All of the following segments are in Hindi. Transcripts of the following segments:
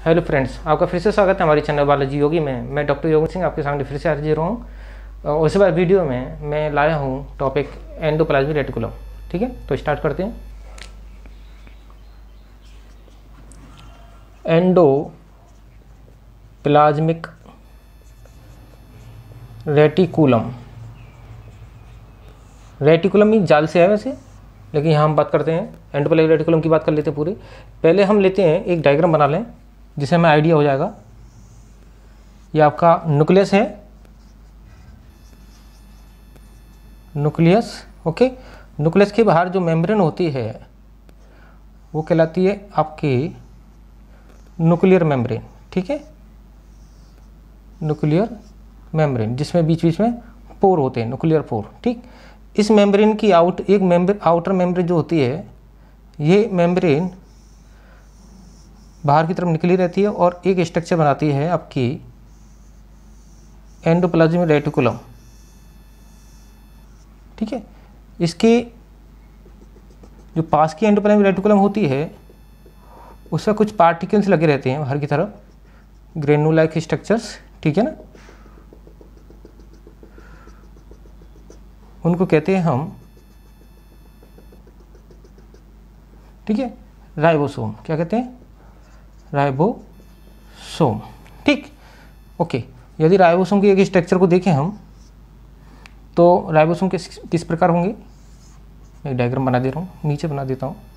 हेलो फ्रेंड्स, आपका फिर से स्वागत है हमारे चैनल बालाजी योगी में। मैं डॉक्टर योगी सिंह आपके सामने फिर से हाजिर हूँ। उस बार वीडियो में मैं लाया हूँ टॉपिक एंडोप्लाज्मिक रेटिकुलम। ठीक है, तो स्टार्ट करते हैं। एंडोप्लाज्मिक रेटिकुलम, रेटिकुलम मीन जाल से है वैसे, लेकिन यहाँ हम बात करते हैं एंडोप्लाज्मिक रेटिकुलम की बात कर लेते हैं पूरी। पहले हम लेते हैं एक डायग्राम बना लें जिससे हमें आइडिया हो जाएगा। ये आपका न्यूक्लियस है, न्यूक्लियस। ओके, न्यूक्लियस के बाहर जो मेम्ब्रेन होती है वो कहलाती है आपकी न्यूक्लियर मेम्ब्रेन। ठीक है, न्यूक्लियर मेम्ब्रेन जिसमें बीच बीच में पोर होते हैं, न्यूक्लियर पोर। ठीक, इस मेम्ब्रेन की आउटर मेम्ब्रेन जो होती है, ये मेम्ब्रेन बाहर की तरफ निकली रहती है और एक स्ट्रक्चर बनाती है आपकी एंडोप्लाज्मिक रेटिकुलम। ठीक है, इसके जो पास की एंडोप्लाज्मिक रेटिकुलम होती है उसमें कुछ पार्टिकल्स लगे रहते हैं बाहर की तरफ, ग्रेनुलाइक स्ट्रक्चर्स। ठीक है ना, उनको कहते हैं हम, ठीक है, राइबोसोम। क्या कहते हैं? राइबोसोम। ठीक, ओके। यदि राइबोसोम के एक स्ट्रक्चर को देखें हम, तो राइबोसोम किस प्रकार होंगे? एक डायग्राम बना दे रहा हूँ, नीचे बना देता हूँ।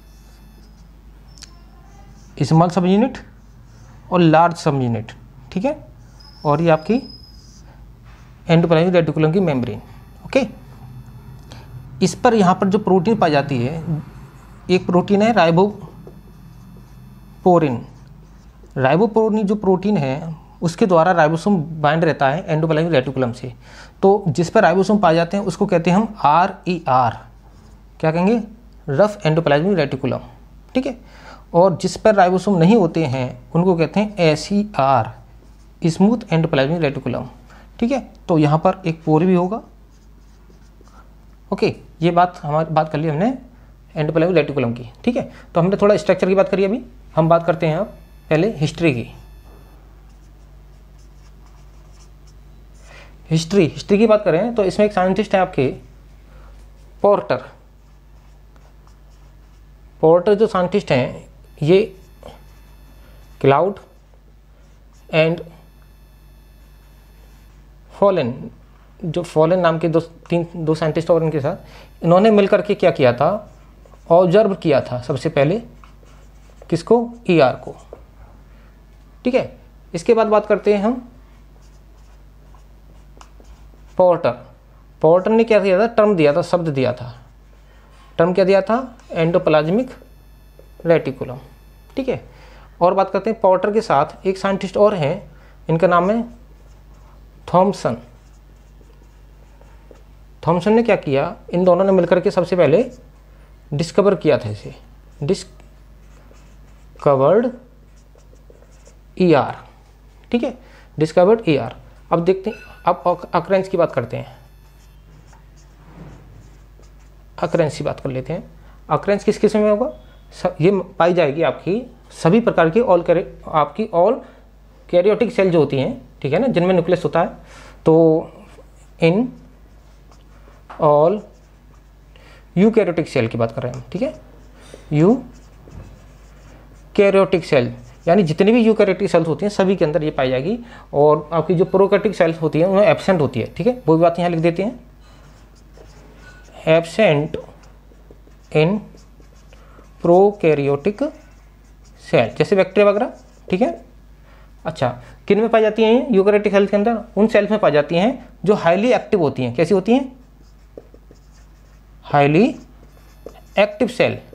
स्मॉल सब यूनिट और लार्ज सब यूनिट। ठीक है, और ये आपकी एंडोप्लाज्मिक रेटिकुलम की मेम्ब्रेन। ओके, इस पर यहाँ पर जो प्रोटीन पाई जाती है, एक प्रोटीन है राइबोपोरिन। राइबोपोरिन जो प्रोटीन है उसके द्वारा राइबोसोम बाइंड रहता है एंडोप्लाज्मिक रेटिकुलम से। तो जिस पर राइबोसोम पाए जाते हैं उसको कहते हैं हम RER। क्या कहेंगे? Rough endoplasmic reticulum. ठीक है, और जिस पर राइबोसोम नहीं होते हैं उनको कहते हैं SER, स्मूथ एंडोप्लाज्मिक रेटिकुलम। ठीक है, तो यहाँ पर एक पोर भी होगा। ओके, ये बात कर ली हमने एंडोप्लाज्मिक रेटिकुलम की। ठीक है, तो हमने थोड़ा स्ट्रक्चर की बात करी, अभी हम बात करते हैं अब पहले हिस्ट्री की। हिस्ट्री की बात करें तो इसमें एक साइंटिस्ट है आपके पोर्टर जो साइंटिस्ट हैं, ये क्लाउड एंड फॉलन नाम के दो साइंटिस्ट और इनके साथ इन्होंने मिलकर के क्या किया था? ऑब्जर्व किया था सबसे पहले। किसको? ER को। ठीक है, इसके बाद बात करते हैं हम पोर्टर ने क्या दिया था? टर्म दिया था, शब्द दिया था। टर्म क्या दिया था? Endoplasmic reticulum. ठीक है, और बात करते हैं पोर्टर के साथ एक साइंटिस्ट और हैं, इनका नाम है थॉमसन। थॉमसन ने क्या किया? इन दोनों ने मिलकर के सबसे पहले डिस्कवर किया था इसे, डिस्कवर्ड ER। ठीक है, डिस्कवर्ड ER। अब देखते हैं, अब अक्रेंस की बात करते हैं। अक्रेंस की बात कर लेते हैं। अक्रेंस किस किस्म में होगा? ये पाई जाएगी आपकी सभी प्रकार की ऑल कैरियोटिक सेल जो होती हैं, ठीक है ना, जिनमें न्यूक्लियस होता है। तो इन ऑल यूकैरियोटिक सेल की बात कर रहे हैं हम। ठीक है, यूकैरियोटिक सेल यानी जितनी भी यूकैरियोटिक सेल्स होती हैं सभी के अंदर ये पाई जाएगी। और आपकी जो प्रोकैरियोटिक सेल्स होती हैं उनमें एब्सेंट होती है। ठीक है, वो भी बात यहाँ लिख देते हैं, एब्सेंट इन प्रोकैरियोटिक सेल, जैसे बैक्टीरिया वगैरह। ठीक है, अच्छा, किन में पाई जाती हैं? यूकैरियोटिक सेल्स के अंदर उन सेल्स में पाई जाती हैं जो हाईली एक्टिव होती हैं। कैसी होती हैं? Highly active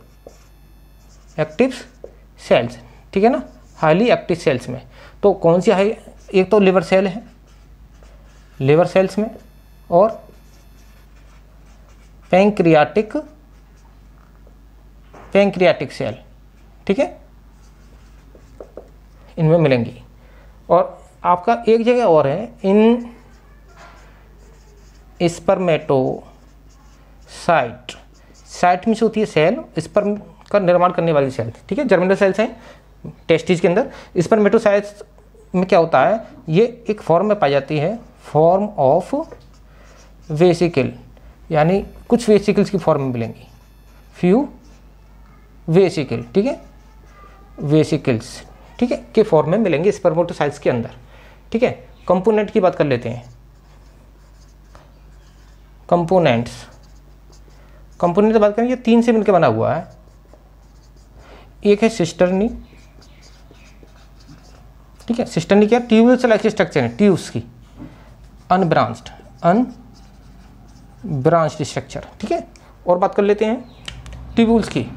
cells. ठीक है ना, हाईली एक्टिव सेल्स में तो कौन सी एक तो लिवर सेल है, लिवर सेल्स में, और पैंक्रियाटिक सेल। ठीक है, इनमें मिलेंगी। और आपका एक जगह और है, इन स्पर्मेटोसाइट। साइट में से होती है सेल, स्पर्म का निर्माण करने वाली सेल। ठीक है, जर्मिनल सेल्स हैं, टेस्टिस के अंदर। स्पर्मेटोसाइट्स में क्या होता है, ये एक फॉर्म में पाई जाती है, फॉर्म ऑफ वेसिकल, यानी कुछ वेसिकल्स की फॉर्म में मिलेंगी, फ्यू वेसिकल, ठीक है, वेसिकल्स, ठीक है, के फॉर्म में मिलेंगे स्पर्मेटोसाइट्स के अंदर, ठीक है। कंपोनेंट की बात कर लेते हैं, कंपोनेंट्स, कंपोनेंट की बात करें, ये 3 से मिलकर बना हुआ है। एक है सिस्टर्नी, ठीक है, सिस्टर्नी क्या, ट्यूब्यूल्स लाइक स्ट्रक्चर है, ट्यूब्स की, अनब्रांच्ड स्ट्रक्चर, ठीक है। और बात कर लेते हैं ट्यूब्यूल्स की,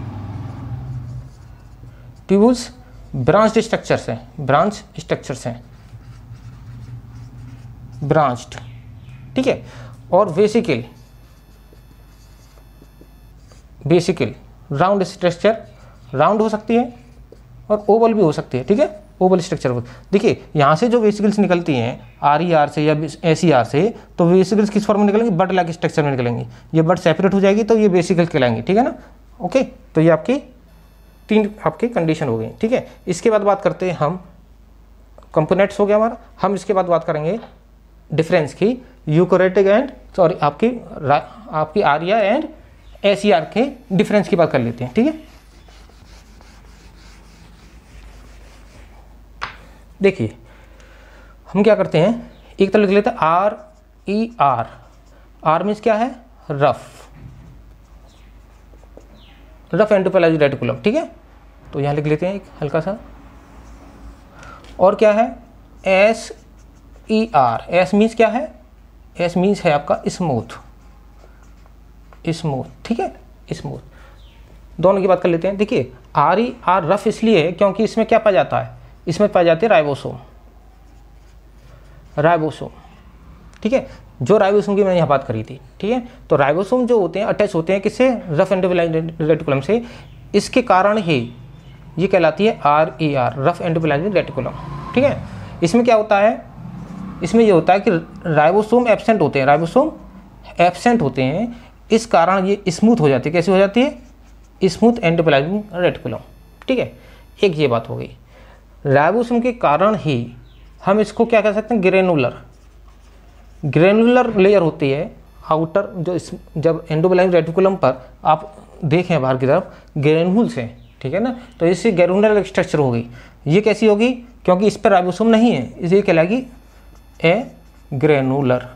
ट्यूब्यूल्स ब्रांच्ड स्ट्रक्चर्स हैं, ब्रांच स्ट्रक्चर्स हैं, ब्रांच्ड, ठीक है। और vesicle, vesicle round structure, round हो सकती है और ओवल भी हो सकती है, ठीक है, ओवल स्ट्रक्चर। देखिए यहाँ से जो वेसिकल्स निकलती हैं RER से या SER से, तो वेसिकल्स किस फॉर्म में निकलेंगे, बड लाइक स्ट्रक्चर में निकलेंगी। ये बड सेपरेट हो जाएगी तो ये वेसिकल्स कहलाएंगी, ठीक है ना। ओके, तो ये आपकी 3 आपकी कंडीशन हो गई, ठीक है। इसके बाद बात करते हैं हम, कंपोनेंट्स हो गया हमारा। हम इसके बाद बात करेंगे डिफरेंस की, यूकोरेटिक एंड सॉरी आपकी RER एंड SER के डिफरेंस की बात कर लेते हैं, ठीक है। देखिए हम क्या करते हैं, एक तरह लिख लेते हैं RER, R मीन्स क्या है, रफ एंडोप्लाज्मिक रेटिकुलम, ठीक है। तो यहाँ लिख लेते हैं एक हल्का सा। और क्या है SER, S मीन्स क्या है, S मीन्स है आपका स्मूथ, ठीक है, स्मूथ। दोनों की बात कर लेते हैं। देखिए RER रफ इसलिए है क्योंकि इसमें क्या पाया जाता है, इसमें पाई जाती है राइबोसोम, ठीक है, जो राइबोसोम की मैंने यहाँ बात करी थी, ठीक है। तो राइबोसोम जो होते हैं अटैच होते हैं किससे, रफ एंडोप्लाज्मिक रेटिकुलम से, इसके कारण ही ये कहलाती है RER, रफ एंडोप्लाज्मिक रेटिकुलम, ठीक है। इसमें क्या होता है, इसमें ये होता है कि राइबोसोम एब्सेंट होते हैं, इस कारण ये स्मूथ हो जाती है। कैसे हो जाती है, स्मूथ एंडोप्लाज्मिक रेटिकुलम, ठीक है। एक ये बात हो गई। राइबोसोम के कारण ही हम इसको क्या कह सकते हैं, ग्रेनुलर लेयर होती है आउटर, जो जब एंडोप्लाज्मिक रेटिकुलम पर आप देखें बाहर की तरफ ग्रेनुल्स हैं, ठीक है ना, तो इससे ग्रेनुलर स्ट्रक्चर होगी। ये कैसी होगी, क्योंकि इस पर राइबोसोम नहीं है, इसलिए कहलाएगी ग्रेनुलर,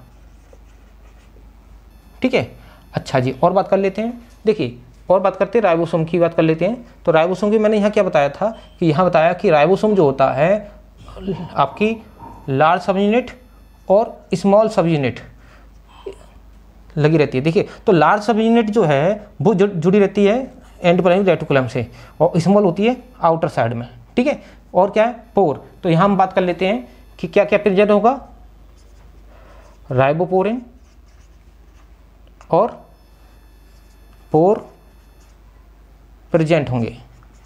ठीक है। अच्छा जी, और बात कर लेते हैं। देखिए और बात करते हैं राइबोसोम की बात कर लेते हैं। तो राइबोसोम की मैंने यहाँ क्या बताया था कि यहाँ बताया कि राइबोसोम जो होता है आपकी लार्ज सब यूनिट और स्मॉल सब यूनिट लगी रहती है। देखिए तो लार्ज सब यूनिट जो है वो जुड़ी रहती है एंडोप्लाज्मिक रेटिकुलम से, और स्मॉल होती है आउटर साइड में, ठीक है। और क्या है, पोर। तो यहाँ हम बात कर लेते हैं कि क्या क्या प्रेजेंट होगा, राइबोपोरिन और पोर प्रेजेंट होंगे,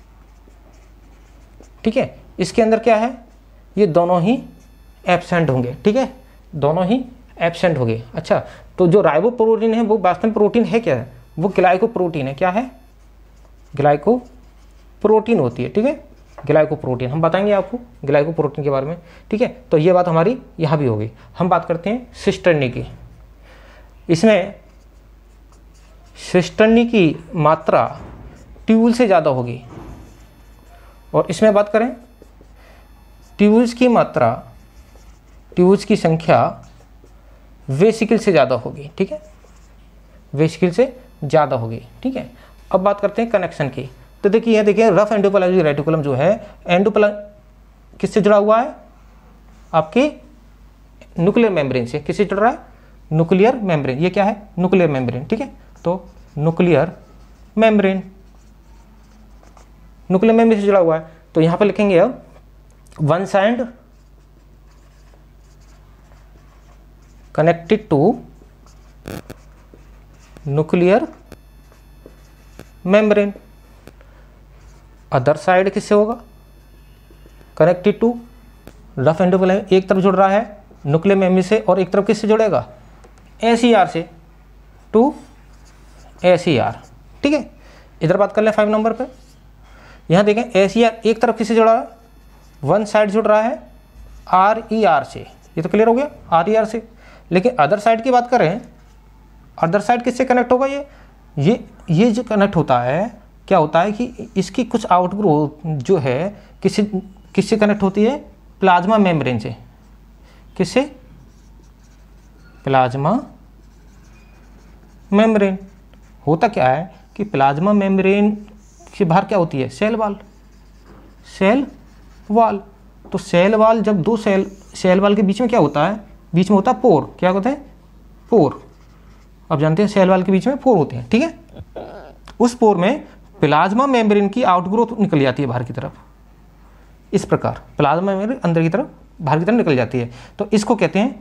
ठीक है। इसके अंदर क्या है, ये दोनों ही एब्सेंट होंगे, ठीक है, दोनों ही एब्सेंट होंगे। अच्छा, तो जो राइबोप्रोटीन है वो वास्तव में प्रोटीन है क्या है, वो ग्लाइकोप्रोटीन है। क्या है, ग्लाइकोप्रोटीन होती है, ठीक है, ग्लाइकोप्रोटीन। हम बताएंगे आपको ग्लाइकोप्रोटीन के बारे में, ठीक है। तो ये बात हमारी यहाँ भी होगी। हम बात करते हैं सिस्टर्नी की। इसमें सिस्टर्नी की मात्रा ट्यूबुल से ज़्यादा होगी, और इसमें बात करें ट्यूबुल्स की मात्रा, ट्यूबुल्स की संख्या वेसिकल से ज़्यादा होगी, ठीक है, वेसिकल से ज़्यादा होगी, ठीक है। अब बात करते हैं कनेक्शन की। तो देखिए यहाँ देखिए रफ एंडोप्लाज्मिक रेटिकुलम जो है किससे जुड़ा हुआ है, आपके न्यूक्लियर मेम्ब्रेन से। किससे जुड़ रहा है, न्यूक्लियर मेम्ब्रेन। ये क्या है, न्यूक्लियर मेम्ब्रेन, ठीक है। तो न्यूक्लियर मेम्ब्रेन से जुड़ा हुआ है। तो यहां पर लिखेंगे अब one side connected to nuclear membrane, other side किससे होगा, कनेक्टेड टू रफ एंडोप्लाज्मिक। एक तरफ जुड़ रहा है न्यूक्लियर मेम्ब्रेन से, और एक तरफ किससे जुड़ेगा, SER से, टू SER, ठीक है। इधर बात कर लें 5 नंबर पे। यहाँ देखें SER एक तरफ किससे जुड़ा है, वन साइड जुड़ रहा है RER से, ये तो क्लियर हो गया, RER से। लेकिन अदर साइड की बात करें, अदर साइड किससे कनेक्ट होगा, ये जो कनेक्ट होता है, क्या होता है कि इसकी कुछ आउटग्रोथ जो है किससे कनेक्ट होती है, प्लाज्मा मेम्ब्रेन से। किससे, प्लाज्मा मेम्ब्रेन। होता क्या है कि प्लाज्मा मेम्ब्रेन के बाहर क्या होती है, सेल वाल, सेल वाल। तो सेल वाल, जब दो सेल वाल के बीच में क्या होता है, बीच में होता है पोर। क्या होता है, पोर। अब जानते हैं सेल वाल के बीच में पोर होते हैं, ठीक है। उस पोर में प्लाज्मा मेम्ब्रेन की आउटग्रोथ निकल जाती है बाहर की तरफ। इस प्रकार प्लाज्मा मेम्ब्रेन अंदर की तरफ, बाहर की तरफ निकल जाती है। तो इसको कहते हैं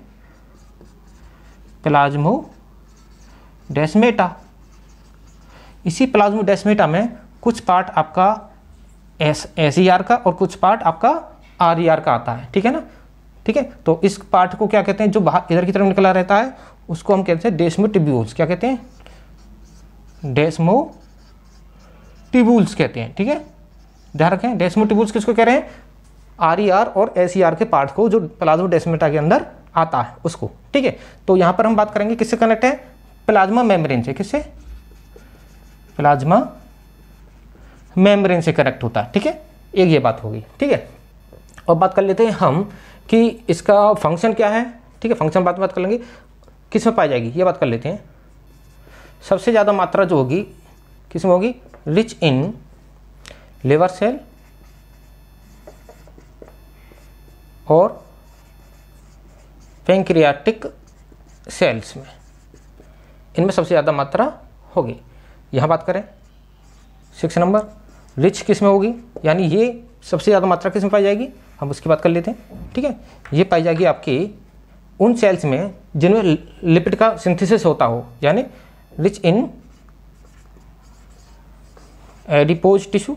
प्लाज्मोडेस्मेटा। इसी प्लाज्मोडेस्मेटा में कुछ पार्ट आपका SER का और कुछ पार्ट आपका RER का आता है, ठीक है ना, ठीक है। तो इस पार्ट को क्या कहते हैं, जो बाहर इधर की तरफ निकला रहता है, उसको हम कहते हैं डेस्मोटिब्यूल्स। क्या कहते हैं, डेस्मोटिब्यूल्स कहते हैं, ठीक है। ध्यान रखें, डेस्मोटिब्यूल्स किसको कह रहे हैं, RER और SER के पार्ट को, जो प्लाज्मोडेस्मेटा के अंदर आता है उसको, ठीक है। तो यहाँ पर हम बात करेंगे किससे कनेक्ट है, प्लाज्मा मेम्ब्रेन से। किससे, प्लाज्मा मेम्ब्रेन से कनेक्ट होता है, ठीक है। एक ये बात होगी, ठीक है। और बात कर लेते हैं हम कि इसका फंक्शन क्या है, ठीक है। फंक्शन बात कर लेंगे, किस में पाई जाएगी ये बात कर लेते हैं। सबसे ज़्यादा मात्रा जो होगी किस में होगी, रिच इन लिवर सेल और पैंक्रियाटिक सेल्स में, इनमें सबसे ज़्यादा मात्रा होगी। यहाँ बात करें 6 नंबर, रिच किस में होगी, यानी ये सबसे ज़्यादा मात्रा किस में पाई जाएगी, हम उसकी बात कर लेते हैं, ठीक है। ये पाई जाएगी आपकी उन सेल्स में जिनमें लिपिड का सिंथेसिस होता हो, यानी रिच इन एडिपोज टिश्यू,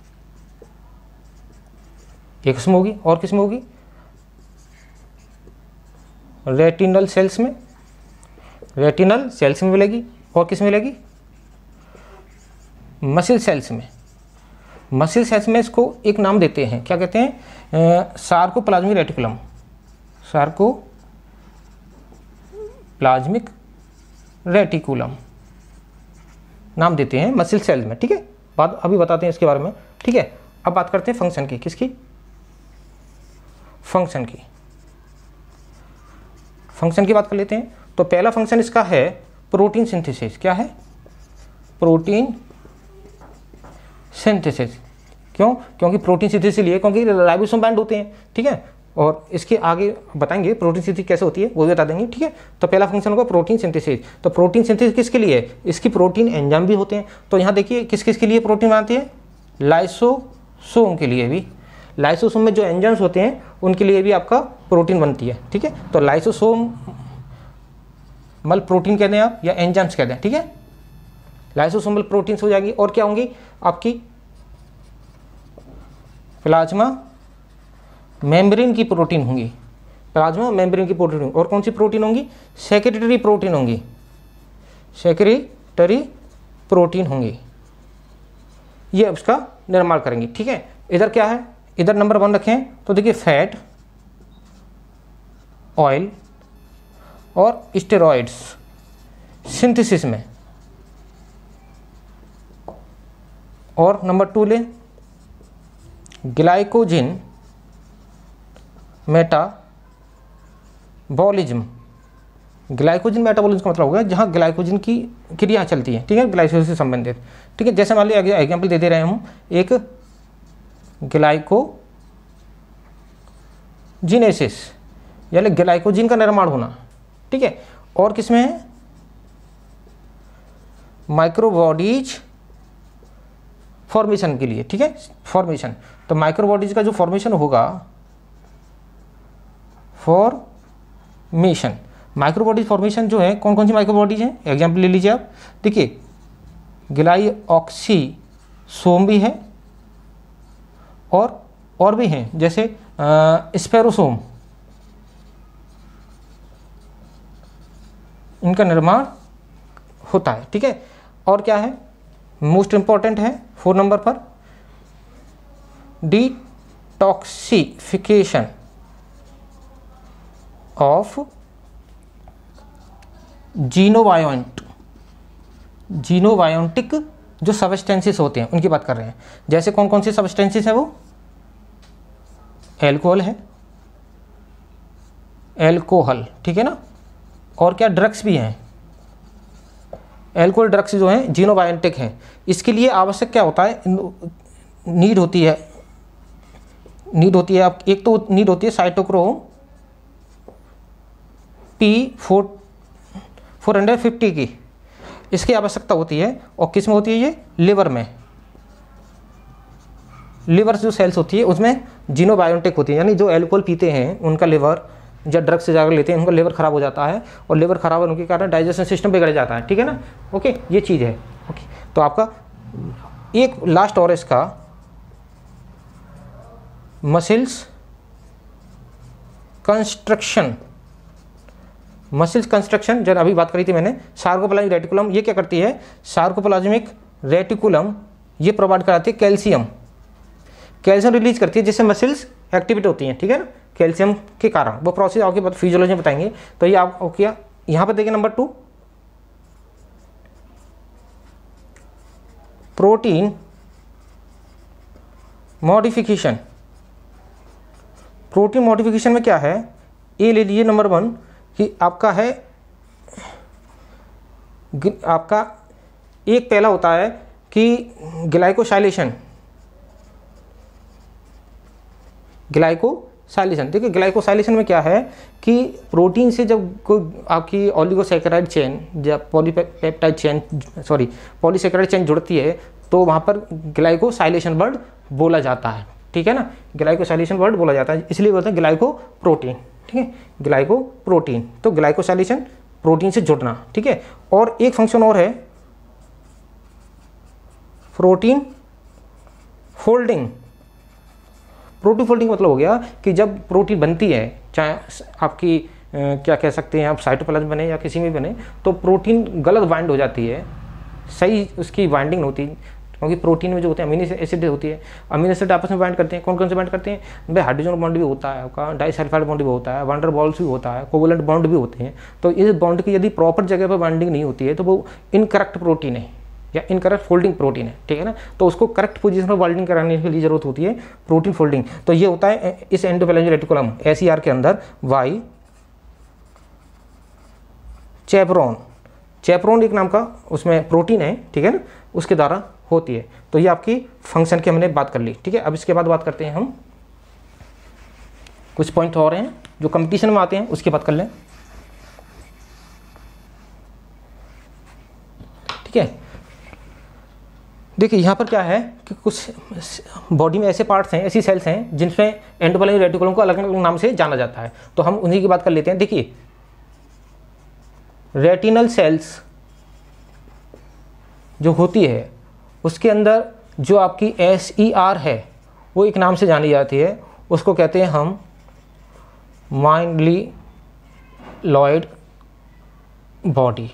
एक किस्म होगी। और किस्म होगी रेटिनल सेल्स में, रेटिनल सेल्स में मिलेगी। और किस में मिलेगी, मसिल सेल्स में। मसिल सेल्स में इसको एक नाम देते हैं, क्या कहते हैं, सार्कोप्लाज्मिक रेटिकुलम, सार्कोप्लाज्मिक रेटिकुलम नाम देते हैं मसिल सेल्स में, ठीक है। बात अभी बताते हैं इसके बारे में, ठीक है। अब बात करते हैं फंक्शन की, किसकी, फंक्शन की। फंक्शन की बात कर लेते हैं। तो पहला फंक्शन इसका है प्रोटीन सिंथेसिस। क्या है, प्रोटीन सिंथेसिस। क्यों, क्योंकि प्रोटीन सिंथेसिस लिए, क्योंकि राइबोसोम बाइंड होते हैं, ठीक है। और इसके आगे बताएंगे प्रोटीन सिंथेसिस कैसे होती है, वो भी बता देंगे, ठीक है। तो पहला फंक्शन होगा प्रोटीन सिंथेसिस। तो प्रोटीन सिंथेसिस किसके लिए, इसकी प्रोटीन एंजाइम भी होते हैं। तो यहाँ देखिए किस किस के लिए प्रोटीन बनाती है, लाइसोसोम के लिए भी, लाइसोसोम में जो एंजाइम्स होते हैं उनके लिए भी आपका प्रोटीन बनती है, ठीक है। तो लाइसोसोम मल प्रोटीन कहते हैं आप, या एंजाइम्स कहते हैं, ठीक है। लाइसोसोमल प्रोटीन्स हो जाएगी। और क्या होंगी आपकी, प्लाज्मा मेम्ब्रेन की प्रोटीन होंगी, प्लाज्मा मेम्ब्रेन की प्रोटीन होंगी। और कौन सी प्रोटीन होंगी, सेक्रेटरी प्रोटीन होंगी, सेक्रेटरी प्रोटीन होंगी, ये उसका निर्माण करेंगे, ठीक है। इधर क्या है, इधर नंबर 1 रखें तो देखिए फैट, ऑयल और स्टेरॉइड्स सिंथेसिस में। और नंबर 2 लें, ग्लाइकोजिन मेटाबॉलिज्म। ग्लाइकोजिन मेटाबॉलिज्म का मतलब होगा जहाँ ग्लाइकोजिन की क्रिया चलती है, ठीक है, ग्लाइकोजिन से संबंधित, ठीक है। जैसे मान लीजिए एग्जाम्पल दे रहे हैं हम, एक ग्लाइकोजिनेसिस यानी ग्लाइकोजिन का निर्माण होना, ठीक है। और किसमें है, माइक्रोबॉडीज फॉर्मेशन के लिए, ठीक है, फॉर्मेशन। तो माइक्रोबॉडीज का जो फॉर्मेशन होगा, फॉर्मेशन, माइक्रोबॉडीज फॉर्मेशन जो है, कौन कौन सी माइक्रोबॉडीज हैं, एग्जाम्पल ले लीजिए आप। देखिए ग्लाइऑक्सीसोम भी है और भी हैं, जैसे स्पेरोसोम, इनका निर्माण होता है, ठीक है। और क्या है, मोस्ट इंपॉर्टेंट है 4 नंबर पर डिटॉक्सिफिकेशन ऑफ जीनोबायोटिक जो सबस्टेंसेस होते हैं उनकी बात कर रहे हैं। जैसे कौन कौन से सबस्टेंसेस है वो? एल्कोहल है, एल्कोहल, ठीक है ना, और क्या ड्रग्स भी हैं। एल्कोहल ड्रग्स जो हैं जीनोबायोटिक हैं। इसके लिए आवश्यक क्या होता है, नीड होती है आप एक तो नीड होती है साइटोक्रोम P450 की, इसकी आवश्यकता होती है। और किस में होती है ये? लिवर में। लिवर जो सेल्स होती है उसमें जीनोबायोटिक होती है, यानी जो एल्कोहल पीते हैं उनका लिवर, जब ड्रग्स से जाकर लेते हैं उनका लिवर खराब हो जाता है, और लिवर खराब होने के कारण डाइजेशन सिस्टम बिगड़ जाता है, ठीक है ना। ओके, ये चीज़ है। ओके, तो आपका एक लास्ट और इसका मसल्स कंस्ट्रक्शन जब अभी बात करी थी मैंने, सार्कोप्लाज्मिक रेटिकुलम ये क्या करती है? सार्कोप्लाज्मिक रेटिकुलम ये प्रोवाइड कराती है कैल्शियम रिलीज करती है, जिससे मसल्स एक्टिवेट होती हैं, ठीक है ना, कैल्शियम के कारण। वो प्रोसेस आपके बाद फिजियोलॉजी में बताएंगे। तो ये आप क्या यहाँ पर देखिए, number 2 protein modification. Protein modification में क्या है, ये ले लीजिए नंबर 1 कि आपका है, आपका एक पहला होता है कि ग्लाइकोसाइलेशन। देखिए ग्लाइकोसाइलेशन में क्या है कि प्रोटीन से जब कोई आपकी ऑलिगोसैकेराइड चेन या पॉलीसैकेराइड चेन जुड़ती है तो वहाँ पर ग्लाइकोसाइलेशन वर्ड बोला जाता है, ठीक है ना, ग्लाइकोसाइलेशन वर्ड बोला जाता है, इसलिए बोलते हैं ग्लाइकोप्रोटीन, ठीक है, ग्लाइकोप्रोटीन। तो ग्लाइकोसाइलेशन प्रोटीन से जुड़ना, ठीक है। और एक फंक्शन और है प्रोटीन फोल्डिंग। प्रोटीन फोल्डिंग मतलब हो गया कि जब प्रोटीन बनती है, चाहे आपकी क्या कह सकते हैं आप, साइटोप्लाज्म बने या किसी में बने, तो प्रोटीन गलत बाइंड हो जाती है, सही उसकी बाइंडिंग होती है, क्योंकि प्रोटीन में जो होते हैं अमीनो एसिड होती है, अमीनो एसिड आपस में बाइंड करते हैं। कौन कौन से बाइंड करते हैं भाई? हाइड्रोजन बॉन्ड भी होता है आपका, डाइसल्फाइड बॉन्ड भी होता है, वंडर बॉल्स भी होता है, कोवलेंट बॉन्ड भी होते हैं। तो इस बॉन्ड की यदि प्रॉपर जगह पर बाइंडिंग नहीं होती है तो वो इनकरेक्ट प्रोटीन है या इनकरेक्ट फोल्डिंग प्रोटीन है, ठीक है ना। तो उसको करेक्ट पोजीशन पर बाइंडिंग कराने के लिए जरूरत होती है प्रोटीन फोल्डिंग। तो ये होता है इस एंडोप्लाज्मिक रेटिकुलम SER के अंदर। वाई चैपरोन एक नाम का उसमें प्रोटीन है, ठीक है ना, उसके द्वारा होती है। तो ये आपकी फंक्शन की हमने बात कर ली, ठीक है। अब इसके बाद बात करते हैं हम कुछ पॉइंट और हैं जो कंपटीशन में आते हैं, उसकी बात कर लें, ठीक है। देखिए यहाँ पर क्या है कि कुछ बॉडी में ऐसे पार्ट्स हैं, ऐसी सेल्स हैं जिनमें एंडोप्लाज्मिक रेटिकुलम को अलग अलग नाम से जाना जाता है। तो हम उन्हीं की बात कर लेते हैं। देखिए रेटिनल सेल्स जो होती है उसके अंदर जो आपकी SER है वो एक नाम से जानी जाती है, उसको कहते हैं हम माइलिलॉइड बॉडी,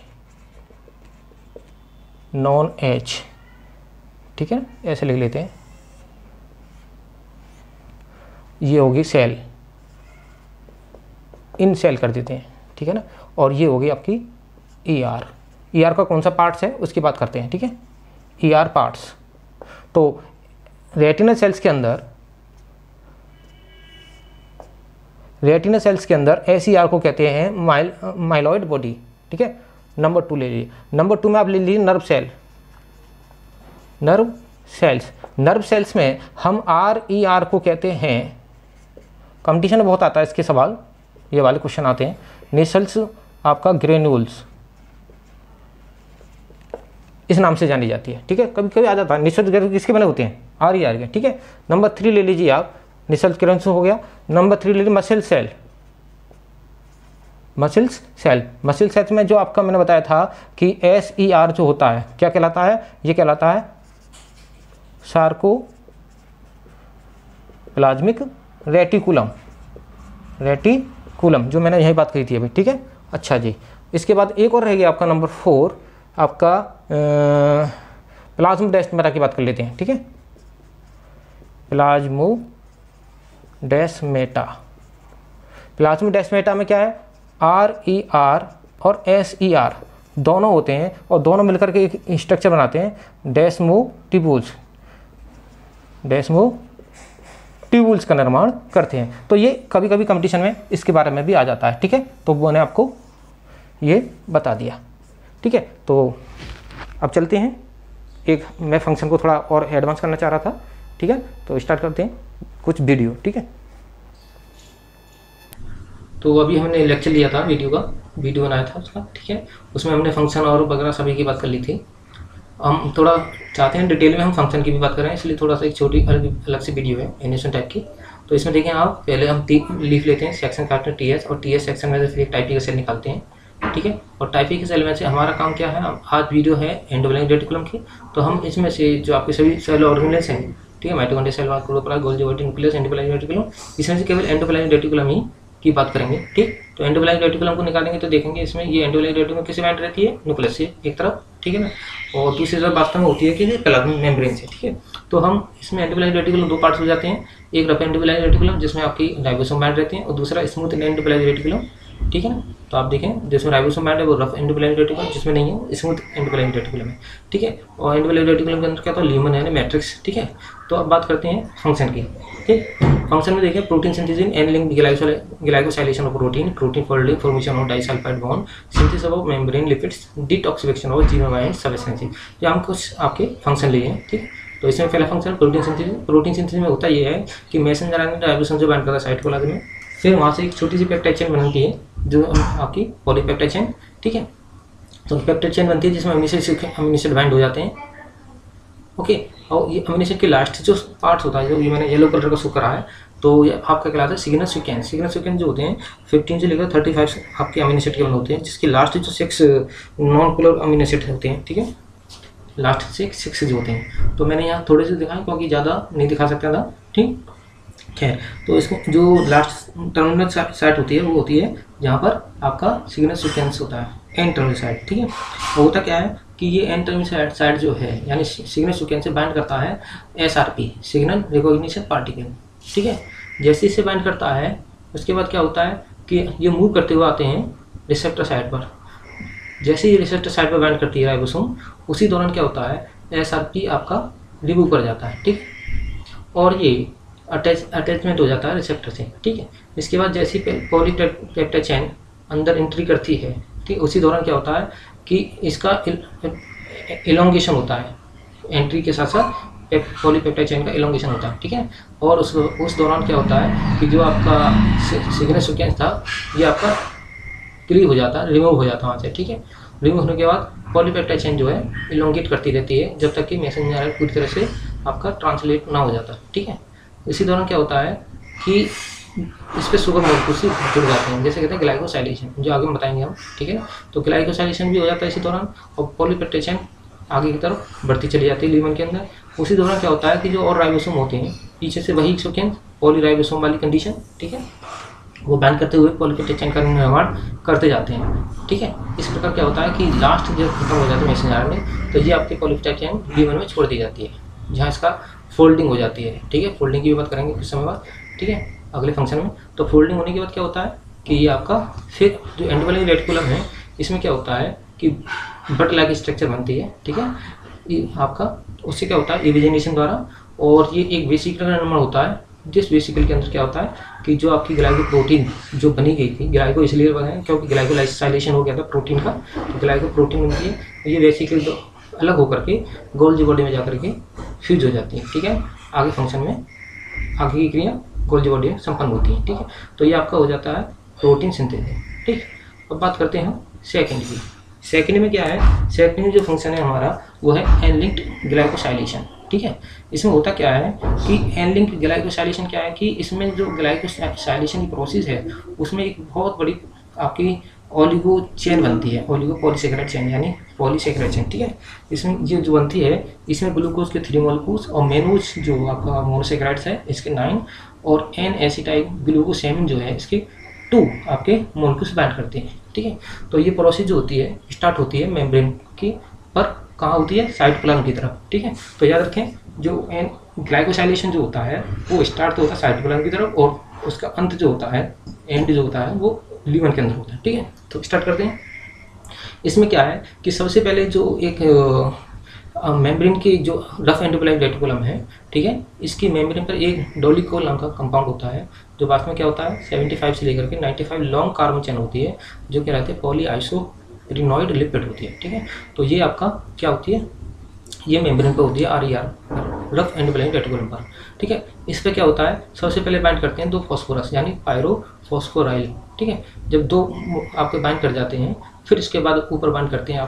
नॉन एच, ठीक है ना, ऐसे लिख लेते हैं। ये होगी सेल, इन सेल कर देते हैं, ठीक है ना। और ये होगी आपकी ER का कौन सा पार्ट्स है उसकी बात करते हैं, ठीक है, ER पार्ट्स। तो रेटिनल सेल्स के अंदर SER को कहते हैं माइलॉइड बॉडी, ठीक है। नंबर 2 ले लीजिए। नंबर 2 में आप ले लीजिए नर्व सेल्स में हम RER को कहते हैं। कंपटीशन में बहुत आता है इसके सवाल, ये वाले क्वेश्चन आते हैं। नेसल्स आपका ग्रेन्यूल्स इस नाम से जानी जाती है, ठीक है। कभी कभी आ जाता है निसल्स ग्रेन्यूल्स किसके बने होते हैं? RER के, ठीक है। नंबर 3 ले लीजिए आप, निसल्स ग्रेन्यूल्स हो गया। नंबर 3 ले लीजिए मसल सेल्स में जो आपका मैंने बताया था कि SER जो होता है क्या कहलाता है? ये कहलाता है सार्कोप्लाज्मिक रेटिकुलम, जो मैंने यही बात कही थी अभी, ठीक है। अच्छा जी, इसके बाद एक और रहेगी आपका नंबर 4 आपका प्लाज्मा डेस्टिमेरा की बात कर लेते हैं, ठीक है। प्लाज्मोडेस्माटा। प्लाज्मोडेस्माटा में क्या है, RER और SER दोनों होते हैं और दोनों मिलकर के एक स्ट्रक्चर बनाते हैं डेस्मोटिब्यूल्स का निर्माण करते हैं। तो ये कभी कभी कंपटीशन में इसके बारे में भी आ जाता है, ठीक है। तो मैंने आपको ये बता दिया, ठीक है। तो अब चलते हैं, एक मैं फंक्शन को थोड़ा और एडवांस करना चाह रहा था, ठीक है। तो स्टार्ट करते हैं कुछ वीडियो, ठीक है। तो अभी हमने लेक्चर लिया था, वीडियो बनाया था उसका, ठीक है। उसमें हमने फंक्शन और वगैरह सभी की बात कर ली थी। हम थोड़ा चाहते हैं डिटेल में हम फंक्शन की भी बात करें, इसलिए थोड़ा सा एक छोटी अलग से वीडियो है एनिमेशन टाइप की। तो इसमें देखें आप, पहले हम लीफ लेते हैं, सेक्शन काटते हैं TS, और TS सेक्शन में से फिर एक टाइपी का सेल निकालते हैं, ठीक है। और टाइपी के सेल में से हमारा काम क्या है, आज वीडियो है एंडोप्लाज्मिक रेटिकुलम की। तो हम इसमें से जो आपके सभी सेल ऑर्गेनेल्स हैं, ठीक है, mitochondria, cell wall, chloroplast, Golgi body, nucleus, endoplasmic reticulum, इसमें से केवल एंडोप्लाज्मिक रेटिकुलम ही की बात करेंगे, ठीक। तो एंडोप्लाज्मिक रेटिकुलम को निकालेंगे तो देखेंगे इसमें ये एंडोप्लाज्मिक रेटिकुलम किससे बाइंड रहती है, न्यूक्लियस से एक तरफ, ठीक है ना, और दूसरी तरफ वास्तव में होती है कि प्लाज्मिक मेम्ब्रेन से, ठीक है। तो हम इसमें एंडोप्लाज्मिक रेटिकुलम दो पार्ट्स हो जाते हैं, एक रफ एंडोप्लाज्मिक रेटिकुलम जिसमें आपकी राइबोसोम बाइंड रहती है, और दूसरा स्मूथ एंडोप्लाज्मिक रेटिकुलम, ठीक है ना। तो आप देखें जिसमें राइबोसोम बाइंड है वो रफ एंडोप्लाज्मिक रेटिकुलम, जिसमें नहीं है स्मूथ एंडोप्लाज्मिक रेटिकुलम है, ठीक है। और एंडोप्लाज्मिक रेटिकुलम के अंदर क्या था, ल्यूमन है मैट्रिक्स, ठीक है। तो अब बात करते हैं फंक्शन की, ठीक। फंक्शन में देखिए protein synthesis and link glycosylation of protein folding, formation of disulphide bond, synthesis of membrane lipids, detoxification of genomine substances. ये हम कुछ आपके फंक्शन लिए हैं, ठीक। तो इसमें पहला function protein synthesis. Protein synthesis में होता ये है कि मैसेंजर आरएनए राइबोसोम से बाइंड करता है साइटोप्लाज्म में, फिर वहाँ से एक छोटी सी पेप्टाइड चेन बनती है जो आपकी पॉलीपेप्टाइड चेन, ठीक है। तो पेप्टाइड चेन बनती है जिसमें अमीनो एसिड बाइंड हो जाते हैं, ओके। और ये अमीनो एसिड के लास्ट जो पार्ट्स होता है, जो ये मैंने येलो कलर का शो करा है, तो ये आपका कहलाता है सिग्नल सीक्वेंस। सिग्नल सीक्वेंस जो होते हैं 15 से लेकर 35 आपके अमीनो एसिड के बने होते हैं, जिसके लास्ट जो 6 नॉन पोलर अमीनो एसिड होते हैं, ठीक है, लास्ट से 6 जो होते हैं। तो मैंने यहाँ थोड़े से दिखाए क्योंकि ज़्यादा नहीं दिखा सकता था, ठीक। खैर, तो इसमें जो लास्ट टर्मिनल साइट होती है वो होती है जहाँ पर आपका सिग्नल सीक्वेंस होता है, एन टर्मिनल साइट, ठीक है। होता क्या है कि ये एन टर्मिनल साइट जो है यानी सिग्नल सीक्वेंस से बाइंड करता है SRP, सिग्नल रिकॉग्निशन पार्टिकल, ठीक है। जैसे इसे बाइंड करता है उसके बाद क्या होता है कि ये मूव करते हुए आते हैं रिसेप्टर साइट पर। जैसे ही रिसेप्टर साइट पर बाइंड करती है राइबोसोम, उसी दौरान क्या होता है SRP आपका रिमूव कर जाता है, ठीक। और ये अटैचमेंट हो जाता है रिसेप्टर से, ठीक है। इसके बाद जैसी पॉलीपेप्टाइड चेन अंदर एंट्री करती है, ठीक, उसी दौरान क्या होता है कि इसका इलोंगेशन होता है, एंट्री के साथ साथ पॉलीपेप्टाइड चेन का इलोंगेशन होता है, ठीक है। और उस दौरान क्या होता है कि जो आपका सिग्नल सीक्वेंस था ये आपका क्लीव हो जाता है, रिमूव हो जाता है वहाँ से, ठीक है। रिमूव होने के बाद पॉलीपेप्टाइड चेन जो है इलोंगेट करती रहती है जब तक कि मैसेंजर आरएनए पूरी तरह से आपका ट्रांसलेट ना हो जाता, ठीक है। इसी दौरान क्या होता है कि इस पर शुगर मॉलिक्यूल्स जुड़ जाते हैं, जैसे कहते हैं ग्लाइकोसाइलेशन, जो आगे में बताएंगे हम, ठीक है ना। तो ग्लाइकोसाइलेशन भी हो जाता है इसी दौरान, और पॉलीपेप्टाइड चेन आगे की तरफ बढ़ती चली जाती है ल्यूमन के अंदर। उसी दौरान क्या होता है कि जो और राइबोसोम होते हैं पीछे से वही सीक्वेंस पॉलीराइबोसोम वाली कंडीशन, ठीक है, वो बाइंड करते हुए पॉलीपेप्टाइड चेन का निर्माण करते जाते हैं, ठीक है। इस प्रकार क्या होता है कि लास्ट जब खत्म हो जाता है मैसेंजर आरएनए, तो ये आपकी पॉलीपेप्टाइड चेन ल्यूमन में छोड़ दी जाती है, जहाँ इसका फोल्डिंग हो जाती है, ठीक है। फोल्डिंग की भी बात करेंगे कुछ समय बाद, ठीक है, अगले फंक्शन में। तो फोल्डिंग होने के बाद क्या होता है कि ये आपका फिर जो एंडोप्लाज्मिक रेटिकुलम है इसमें क्या होता है कि बट लाइक स्ट्रक्चर बनती है, ठीक है। ये आपका उससे क्या होता है इवेजिनेशन द्वारा, और ये एक वेसिकल का निर्माण होता है, जिस वेसिकल के अंदर क्या होता है कि जो आपकी ग्लाइकोप्रोटीन जो बनी गई थी, ग्लाइको इसलिए बनाया क्योंकि ग्लाइकोलाइसिलेशन हो गया था प्रोटीन का, तो ग्लाइकोप्रोटीन बनती है, ये वेसिकल जो अलग होकर के गोल्गी बॉडी में जाकर के फ्यूज हो जाती है, ठीक है। आगे फंक्शन में आगे की क्रिया गोल्गी बॉडी में संपन्न होती है, ठीक है। तो ये आपका हो जाता है प्रोटीन सिंथेसिस, ठीक। अब बात करते हैं हम सेकंड की। सेकंड में क्या है, सेकंड में जो फंक्शन है हमारा वो है एन-लिंक्ड ग्लाइकोसाइलेशन, ठीक है। इसमें होता क्या है कि एन-लिंक्ड ग्लाइकोसाइलेशन क्या है कि इसमें जो ग्लाइकोसाइलेशन की प्रोसेस है उसमें एक बहुत बड़ी आपकी ओलिगो चेन बनती है, ओलिगो पॉलीसेकेराइड चेन यानी पॉलीसेकेराइड चेन, ठीक है। इसमें ये जो बनती है इसमें ग्लूकोज के 3 मॉलिक्यूल्स और मेनोज जो आपका मोनोसेकेराइड्स है इसके 9 और एन एसिटाइल ग्लूकोसेमिन जो है इसके 2 आपके मॉलिक्यूल्स बाइंड करते हैं, ठीक है। तो ये प्रोसेस जो होती है स्टार्ट होती है मेम्ब्रेन की, पर कहाँ होती है साइटोप्लाज्म की तरफ, ठीक है। तो याद रखें जो ग्लाइकोसाइलेशन जो होता है वो स्टार्ट तो होता है साइटोप्लाज्म की तरफ, और उसका अंत जो होता है, एंड जो होता है, वो ल्यूमन के अंदर होता है। ठीक है, तो स्टार्ट करते हैं। इसमें क्या है कि सबसे पहले जो एक मेम्ब्रेन की जो रफ एंडोप्लाज्मिक रेटिकुलम है, ठीक है, इसकी मेम्ब्रेन पर एक डोलिकोल नाम का कंपाउंड होता है, जो बाद में क्या होता है 75 से लेकर के 95 लॉन्ग कार्बन चेन होती है, जो क्या रहती है पॉलीआइसोप्रीनॉइड लिपिड होती है। ठीक है, तो ये आपका क्या होती है, ये मेम्ब्रेन पर होती है RER, रफ एंडोप्लाज्मिक रेटिकुलम पर। ठीक है, इस पर क्या होता है, सबसे पहले बाइंड करते हैं दो फॉस्फोरस यानी पायरोफॉस्फोराइल। ठीक है, जब दो आपके बाइंड कर जाते हैं, फिर इसके बाद ऊपर बाइंड करते हैं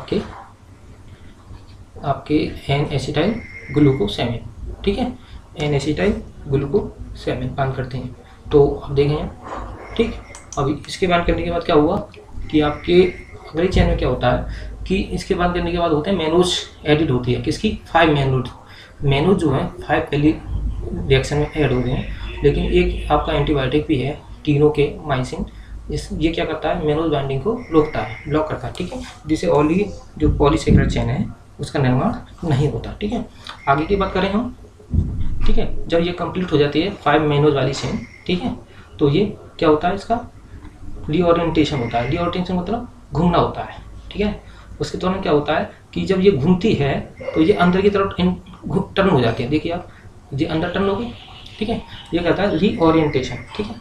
आपके N-एसिटाइल ग्लूकोसेमिन। ठीक है, N-एसिटाइल ग्लूकोसेमिन बाइंड करते हैं। तो अब देखें, ठीक, अभी इसके बाइंड करने के बाद क्या हुआ कि आपके अगली चेन में क्या होता है कि इसके बाइंड करने के बाद होते हैं मेनोज एडिड होती है, किसकी 5 मेनोज जो है 5 पहली रिएक्शन में ऐड हो गए हैं, लेकिन एक आपका एंटीबायोटिक भी है तीनों के माइसिन, ये क्या करता है मेनोज बाइंडिंग को रोकता है, ब्लॉक करता है। ठीक है, जिससे ऑली जो पॉलीसेकेराइड चेन है उसका निर्माण नहीं होता। ठीक है, आगे की बात करें हम। ठीक है, जब ये कंप्लीट हो जाती है 5 मेनोज वाली चेन, ठीक है, तो ये क्या होता है, इसका रीओरिएंटेशन होता है। रीओरिएंटेशन मतलब घूमना होता है। ठीक है, उसके दौरान क्या होता है कि जब ये घूमती है तो ये अंदर की तरफ टर्न हो जाती है। देखिए आप, ये अंदर टर्न हो गई। ठीक है, ये कहता है रीओरिएंटेशन। ठीक है,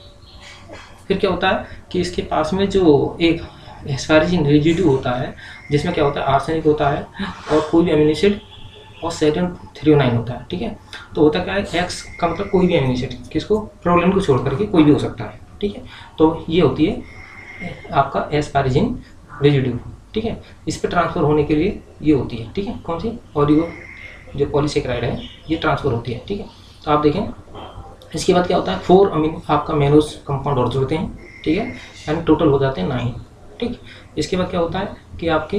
फिर क्या होता है कि इसके पास में जो एक एस्पारजिन रेजिड्यू होता है, जिसमें क्या होता है आर्सेनिक होता है और कोई भी अमीनो एसिड और सेटन 309 होता है। ठीक है, तो होता क्या है, एक्स का मतलब कोई भी अमीनो एसिड, किसको, प्रोलिन को छोड़ करके कोई भी हो सकता है। ठीक है, तो ये होती है आपका एस्पारजिन रेजिड्यू। ठीक है, इस पर ट्रांसफर होने के लिए ये होती है। ठीक है, कौन सी, ऑलिगो जो पॉलीसेकेराइड है ये ट्रांसफर होती है। ठीक है, तो आप देखें इसके बाद क्या होता है 4 अमीनो आपका मेनोज कंपाउंड और जुड़ते हैं। ठीक है, यानी टोटल हो जाते हैं 9। ठीक, इसके बाद क्या होता है कि आपके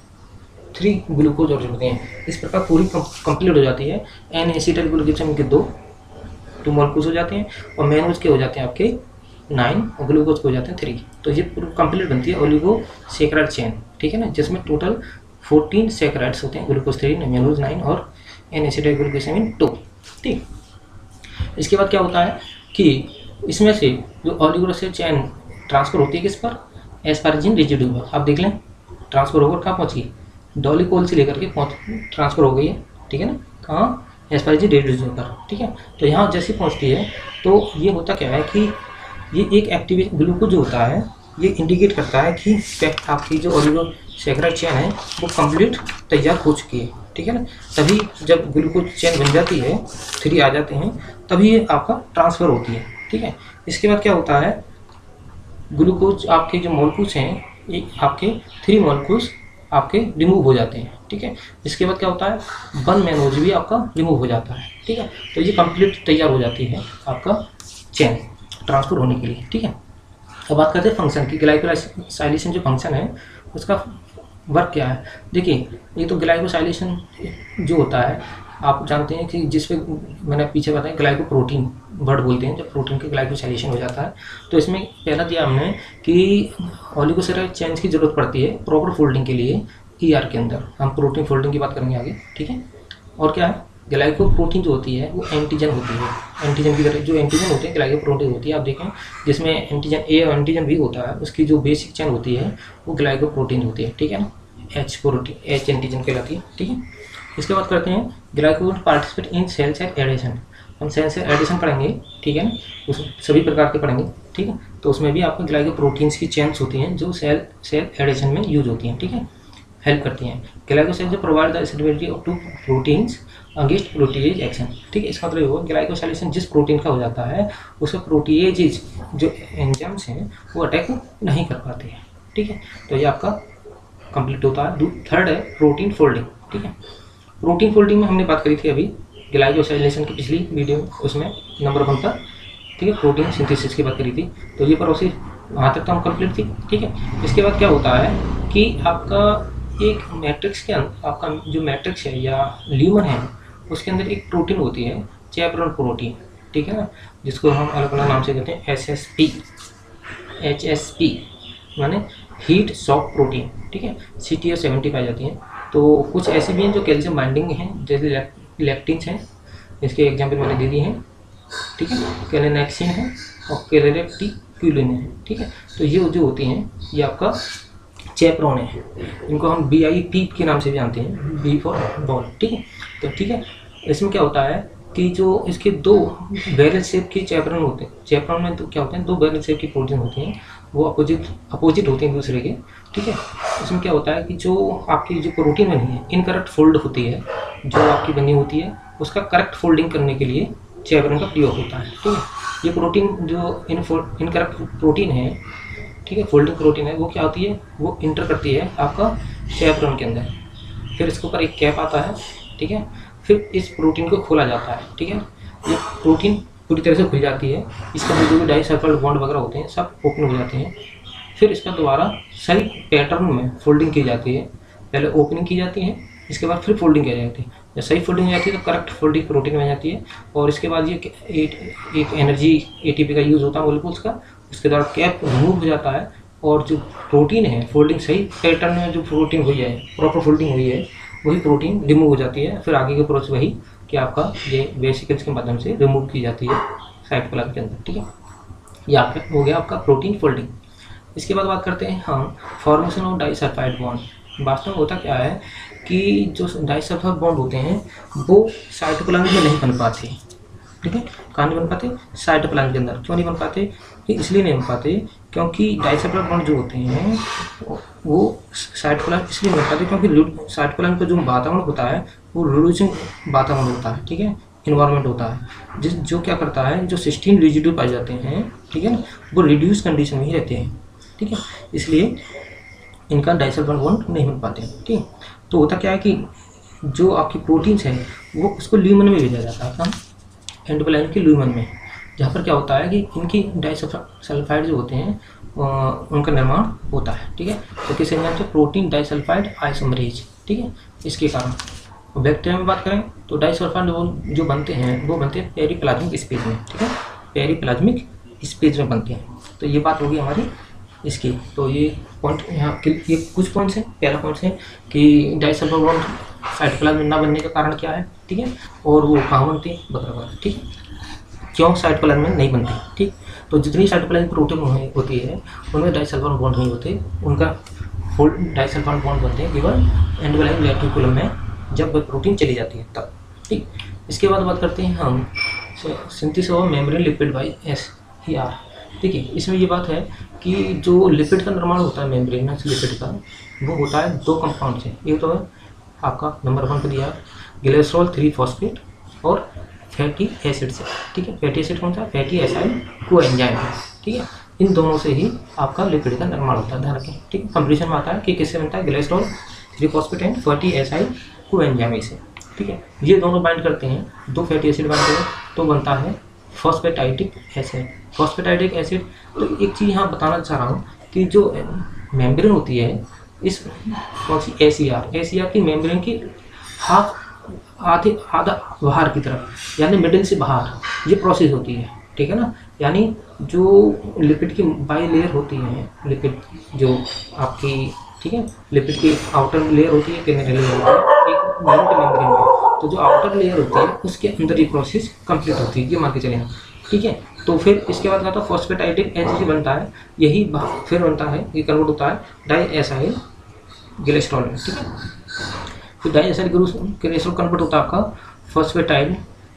3 ग्लूकोज और जुड़ते हैं। इस प्रकार पूरी कंप्लीट हो जाती है। N-एसिटाइल ग्लूकोसेमिन के 2 मॉलिक्यूल्स हो जाते हैं, और मेनोज के हो जाते हैं आपके 9 और ग्लूकोज के हो जाते हैं 3। तो ये पूरी कंप्लीट बनती है ओलिगोसेकेराइड चेन। ठीक है ना, जिसमें टोटल 14 सेकेराइड्स होते हैं, ग्लूकोज 3, मेनोज 9 और N-एसिटाइल ग्लूकोसेमिन 2। ठीक, इसके बाद क्या होता है कि इसमें से जो ओलिगोसेकेराइड चेन ट्रांसफर होती है किस पर, एस्पारजिन रेजिड्यू पर। आप देख लें ट्रांसफर होकर कहाँ पहुँची, डॉलिकोल से लेकर के ट्रांसफर हो गई है। ठीक है ना, कहाँ, एस्पारजिन रेजिड्यू पर। ठीक है, तो यहाँ जैसे पहुँचती है तो ये होता क्या है कि ये एक एक्टिवेट ग्लूकोज जो होता है ये इंडिकेट करता है कि आपकी जो ओलिगोसेकेराइड चेन है वो कंप्लीट तैयार हो चुकी है। ठीक है ना, तभी जब ग्लूकोज चेन बन जाती है, 3 आ जाते हैं, तभी ये आपका ट्रांसफ़र होती है। ठीक है, इसके बाद क्या होता है, ग्लूकोज आपके जो मॉलिक्यूल्स हैं, एक आपके 3 मॉलिक्यूल्स आपके रिमूव हो जाते हैं। ठीक है, इसके बाद क्या होता है 1 मेनोज भी आपका रिमूव हो जाता है। ठीक है, तो ये कंप्लीट तैयार हो जाती है आपका चेन ट्रांसफर होने के लिए। ठीक है, अब बात करते हैं फंक्शन की। ग्लाइकोसाइलेशन जो फंक्शन है उसका वर्क क्या है। देखिए, ये तो ग्लाइकोसाइलेशन जो होता है आप जानते हैं कि जिस पे मैंने पीछे बताया ग्लाइकोप्रोटीन वर्ड बोलते हैं, जब प्रोटीन के ग्लाइकोसाइलेशन हो जाता है, तो इसमें पहला दिया हमने कि ओलिगोसेकेराइड चेन की जरूरत पड़ती है प्रॉपर फोल्डिंग के लिए ER के अंदर। हम प्रोटीन फोल्डिंग की बात करेंगे आगे। ठीक है, और क्या है, ग्लाइकोप्रोटीन जो होती है वो एंटीजन होती है। एंटीजन की तरह जो एंटीजन होते हैं ग्लाइकोप्रोटीन होती है। आप देखें जिसमें एंटीजन A और एंटीजन B होता है, उसकी जो बेसिक चेन होती है वो ग्लाइकोप्रोटीन होती है। ठीक है ना, H प्रोटीन, H एंटीजन कहलाती है। ठीक है, इसके बाद करते हैं glycoprotein participate in cell adhesion. हम सेल एडिशन पढ़ेंगे। ठीक है ना, उस सभी प्रकार के पढ़ेंगे। ठीक है, तो उसमें भी आपको ग्लाइकोप्रोटीन्स की चेन्स होती हैं जो सेल एडिशन में यूज होती हैं। ठीक है, हेल्प करती हैं। ग्लाइकोसाइलेशन जो provide the stability of 2 proteins against protease action. ठीक है, इसका मतलब होगा ग्लाइकोसाइलेशन जिस प्रोटीन का हो जाता है उसका प्रोटीएज जो एंजाइम्स हैं वो अटैक नहीं कर पाते हैं। ठीक है, तो ये आपका कंप्लीट होता है। थर्ड है प्रोटीन फोल्डिंग। ठीक है, प्रोटीन फोल्डिंग में हमने बात करी थी अभी ग्लाइकोसाइलेशन की पिछली वीडियो, उसमें नंबर 1 पर। ठीक है, प्रोटीन सिंथेसिस की बात करी थी, तो ये प्रोसेस वहाँ तक तो हम कंप्लीट थी। ठीक है, इसके बाद क्या होता है कि आपका एक मैट्रिक्स के अंदर, आपका जो मैट्रिक्स है या ल्यूमन है उसके अंदर एक प्रोटीन होती है चैपेरोन प्रोटीन। ठीक है ना, जिसको हम अलग अलग नाम से कहते हैं HSP माने हीट शॉक प्रोटीन। ठीक है, CT और 70 पाई जाती हैं। तो कुछ ऐसे भी हैं जो कैल्शियम बाइंडिंग हैं, जैसे लैक्टिन्स हैं, इसके एग्जाम्पल मैंने दे दिए हैं, ठीक है। कैलेनेक्सिन है और कैलेरेक्टिक्यूलिन है, ठीक है। तो ये जो होती हैं ये आपका चैपरॉन है, इनको हम BIP के नाम से भी जानते हैं, B फॉर बॉल, ठीक है। तो ठीक है, इसमें क्या होता है कि जो इसके दो बैरल शेप के चैपरॉन होते हैं, चैपरॉन में तो क्या होते हैं, दो बैरल शेप की प्रोटीन होती हैं, वो अपोजिट होती हैं दूसरे के, ठीक है। इसमें क्या होता है कि जो आपकी जो प्रोटीन बनी है इनकरेक्ट फोल्ड होती है, जो आपकी बनी होती है उसका करेक्ट फोल्डिंग करने के लिए चैपरॉन का प्रयोग होता है, ठीक है। ये प्रोटीन जो इनकरेक्ट प्रोटीन है, ठीक है, फोल्डिंग प्रोटीन है, वो क्या होती है, वो इंटर करती है आपका चैपरॉन के अंदर, फिर इसके ऊपर एक कैप आता है, ठीक है। फिर इस प्रोटीन को खोला जाता है, ठीक है। ये प्रोटीन पूरी तरह से खुल जाती है, इसके अंदर जो भी डाइसल्फाइड बॉन्ड वगैरह होते हैं सब ओपन हो जाते हैं, फिर इसका दोबारा सही पैटर्न में फोल्डिंग की जाती है। पहले ओपनिंग की जाती है, इसके बाद फिर फोल्डिंग की जाती है। जब सही फोल्डिंग हो जाती है तो करेक्ट फोल्डिंग प्रोटीन बन जाती है, और इसके बाद ये एक एनर्जी ATP का यूज़ होता है मोलिक्यूल्स का, उसके द्वारा कैप रिमूव हो जाता है, और जो प्रोटीन है फोल्डिंग सही पैटर्न में जो प्रोटीन हुई है, प्रॉपर फोल्डिंग हुई है, वही प्रोटीन रिमूव हो जाती है। फिर आगे के प्रोसेस वही कि आपका ये वेसिकल्स के माध्यम से रिमूव की जाती है साइटोप्लाज्म के अंदर, ठीक है। ये आपका हो गया आपका प्रोटीन फोल्डिंग। इसके बाद बात करते हैं हम फॉर्मेशन ऑफ डाइसल्फाइड बॉन्ड। वास्तव में होता क्या है कि जो डाइसल्फाइड बॉन्ड होते हैं वो साइटोप्लाज्म में नहीं बन पाते, ठीक है। कहाँ नहीं बन पाते, साइटोप्लाज्म के अंदर। क्यों नहीं बन पाते, इसलिए नहीं बन पाते क्योंकि डाइसल्फाइड बॉन्ड जो होते हैं वो साइटोप्लाज्म इसलिए नहीं बन पाते क्योंकि साइटोप्लाज्म का जो वातावरण होता है वो रिड्यूसिंग वातावरण होता है, ठीक है, इन्वायरमेंट होता है, जो क्या करता है, जो सिस्टीन रेजिड्यू पाए जाते हैं, ठीक है ना, वो रिड्यूस कंडीशन में ही रहते हैं, ठीक है, इसलिए इनका डाइसल्फाइड बॉन्ड नहीं बन पाते हैं, ठीक है। तो होता क्या है कि जो आपकी प्रोटीन्स हैं वो उसको ल्यूमन में भेजा जाता है, कहाँ, एंडोप्लाज्म के ल्यूमन में, जहाँ पर क्या होता है कि इनकी डाइसल्फाइड जो होते हैं उनका निर्माण होता है, ठीक है। तो किस एंजाइम से, प्रोटीन डाइसल्फाइड आइसोमरेज, ठीक है, इसके कारण। बैक्टीरिया में बात करें तो डाइसल्फाइड जो बनते हैं वो बनते हैं पेरिप्लाज्मिक स्पेस में, ठीक है, पेरिप्लाज्मिक स्पेस में बनते हैं। तो ये बात होगी हमारी इसकी। तो ये पॉइंट यहाँ के ये कुछ पॉइंट्स हैं। पहला पॉइंट्स है कि डाइसल्फाइड बॉन्ड साइटोप्लाज्म में ना बनने का कारण क्या है, ठीक है, और वो कहाँ बनते हैं बराबर, ठीक है, क्यों साइटोप्लाज्म में नहीं बनते, ठीक। तो जितनी साइटोप्लाज्म प्रोटीन होती है उनमें डाइसल्फाइड बॉन्ड नहीं होते, उनका डाइसल्फाइड बॉन्ड बनते हैं केवल एंडोप्लाज्मिक रेटिकुलम में जब वह प्रोटीन चली जाती है तब, ठीक। इसके बाद बात करते हैं हम synthesis of membrane lipid by SER, ठीक है। इसमें ये बात है कि जो लिपिड का निर्माण होता है मेम्ब्रेनस लिपिड का, वो होता है दो कंपाउंड से। एक तो है आपका नंबर 1 पर दिया ग्लिसरॉल 3 फॉस्फेट और फैटी एसिड से, ठीक है। फैटी एसिड कौन सा, फैटी एसाइल कोएंजाइम है, ठीक है। इन दोनों से ही आपका लिपिड का निर्माण होता है, ध्यान रखें, ठीक है। कंप्लीशन में आता है कि किससे बनता है, glycerol 3 phosphate and fatty acyl coenzyme से, ठीक है। ये दोनों बाइंड करते हैं, दो फैटी एसिड बाइंड करें तो बनता है फॉस्फेटाइडिक एसिड। फॉस्फेटाइडिक एसिड, तो एक चीज़ यहाँ बताना चाह रहा हूँ कि जो मेम्ब्रेन होती है इस कौन सी एसीआर की मेम्ब्रेन की आधा बाहर की तरफ यानी मिडिल से बाहर ये प्रोसेस होती है, ठीक है ना। यानी जो लिपिड की बाई लेयर होती है, लिपिड जो आपकी, ठीक है, लिपिड की आउटर लेयर होती है, कितने लेयर होती है, एक मेम्ब्रेन में, तो जो आउटर लेयर होती है उसके अंदर ये प्रोसेस कंप्लीट होती है, ये मान के चले, ठीक है। तो फिर इसके बाद क्या होता है, फॉस्फेटाइडिक एसिड बनता है, यही फिर बनता है, ये कन्वर्ट होता है डाइएसाइल ग्लिसरॉल में, ठीक है। फिर डाइएसाइल ग्लिसरॉल कन्वर्ट होता है आपका फॉस्फेटाइल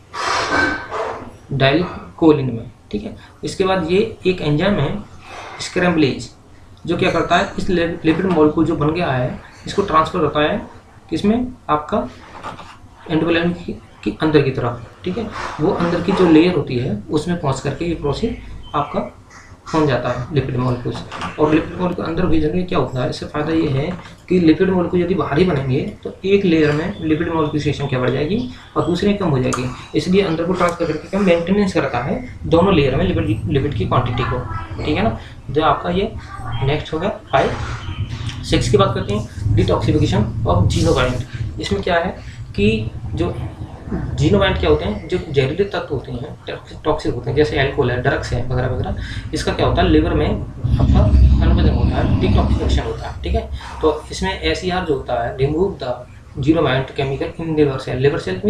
डाइलकोलिन में, ठीक है। इसके बाद ये एक एंजाइम है स्क्रैम्बलेज, जो क्या करता है, इस लिपिड मॉलिक्यूल जो बन गया है इसको ट्रांसफर होता है किसमें, आपका एंडोप्लाज्म की अंदर की तरफ, ठीक है। वो अंदर की जो लेयर होती है उसमें पहुंच करके ये प्रोसेस आपका पहुंच जाता है लिपिड मॉलिक्यूल्स। और लिपिड मॉलिक्यूल अंदर भेजने क्या होता है, इससे फ़ायदा ये है कि लिपिड मॉलिक्यूल यदि बाहर ही बनेंगे तो एक लेयर में लिपिड मॉलिक्यूल की संख्या बढ़ जाएगी और दूसरे कम हो जाएगी, इसलिए अंदर को ट्रांसफर करके क्या मेंटेनेंस करता है दोनों लेयर में लिपिड की क्वांटिटी को, ठीक है ना। जो आपका ये नेक्स्ट हो गया 5। 6 की बात करते हैं, डिटॉक्सिफिकेशन ऑफ जीनोबाइंड। इसमें क्या है कि जो जीनोबाइंड क्या होते हैं, जो जहरीले तत्व होते हैं, टॉक्सिक होते हैं, जैसे अल्कोहल है, ड्रग्स है वगैरह वगैरह, इसका क्या होता है, लिवर में आपका अनवजन होता है, डिटॉक्सिफिकेशन होता है, ठीक है। तो इसमें SER जो होता है, remove the xenobiotic chemical in liver cell. Liver cell means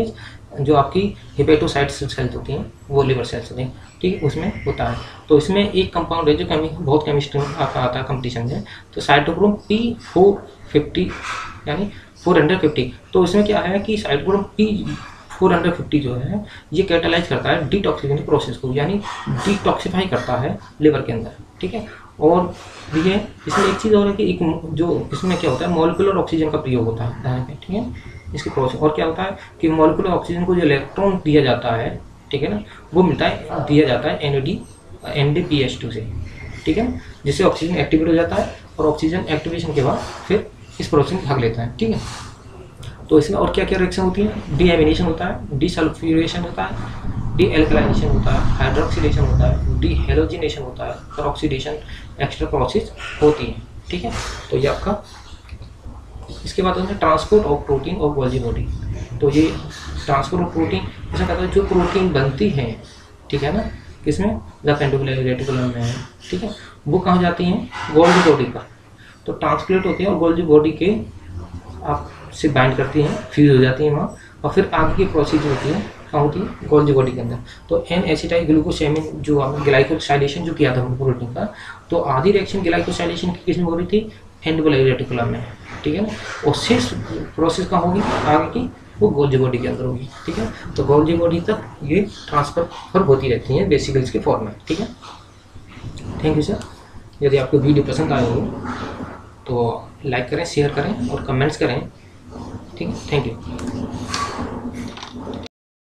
जो आपकी हेपेटोसाइट सेल्स होती हैं, वो लिवर सेल्स होती हैं, ठीक है, उसमें होता है। तो इसमें एक कंपाउंड है जो बहुत केमिस्ट्री में आता है कंपटीशन में, तो साइटोक्रोम P450 यानी 450। तो इसमें क्या है कि साइटोक्रोम P450 जो है ये कैटालाइज करता है डिटॉक्सिफिकेशन प्रोसेस को, यानी डिटॉक्सिफाई करता है लिवर के अंदर, ठीक है। और ये इसमें एक चीज़ और है कि एक जो इसमें क्या होता है, मॉलिक्यूलर ऑक्सीजन का प्रयोग होता है, ठीक है, इसके प्रोसेस। और क्या होता है कि मॉलिक्यूलर ऑक्सीजन को जो इलेक्ट्रॉन दिया जाता है, ठीक है ना, वो दिया जाता है NADPH2 से, ठीक है ना, जिससे ऑक्सीजन एक्टिवेट हो जाता है और ऑक्सीजन एक्टिवेशन के बाद फिर इस प्रोसेस में भाग लेता है, ठीक है। तो इसमें और क्या क्या रिएक्शन होती है, डीएमिनेशन होता है, डीसल्फ्यूरेशन होता है, डीएल्कलाइनेशन होता है, हाइड्रोक्सिलेशन होता है, डीहेलोजिनेशन होता है और ऑक्सीडेशन एक्स्ट्रा प्रोसेस होती है, ठीक है। तो ये आपका, इसके बाद होता है transport of protein of Golgi body. तो ये ट्रांसपोर्ट ऑफ प्रोटीन ऐसा कहता है जो प्रोटीन बनती है, ठीक है ना, किसमें, जब एंडोप्लाज्मिक रेटिकुलम में है, ठीक है, वो कहाँ जाती हैं, गोल्जी बॉडी पर। तो ट्रांसप्लेट होती है और गोल्जी बॉडी के आप से बाइंड करती हैं, फ्यूज हो जाती हैं वहाँ, और फिर आगे की प्रोसीजर होती है कहाँ होती है, गोल्जी बॉडी के अंदर। तो एन एसिटाइल ग्लूकोसामिन जो आपने ग्लाइकोसाइलेशन जो किया था प्रोटीन का, तो आधी रिएक्शन ग्लाइकोसाइलेशन की किसमें हो रही थी, एंडोप्लाज्मिक रेटिकुलम में, ठीक है ना। और शेष प्रोसेस कहाँ होगी आगे की, वो गोल्जी बॉडी के अंदर होगी, ठीक है। तो गोल्जी बॉडी तक ये ट्रांसफर होती रहती हैं बेसिकल्स के फॉर्म में, ठीक है। Thank you sir. यदि आपको वीडियो पसंद आए हो तो लाइक करें, शेयर करें और कमेंट्स करें, ठीक है। Thank you.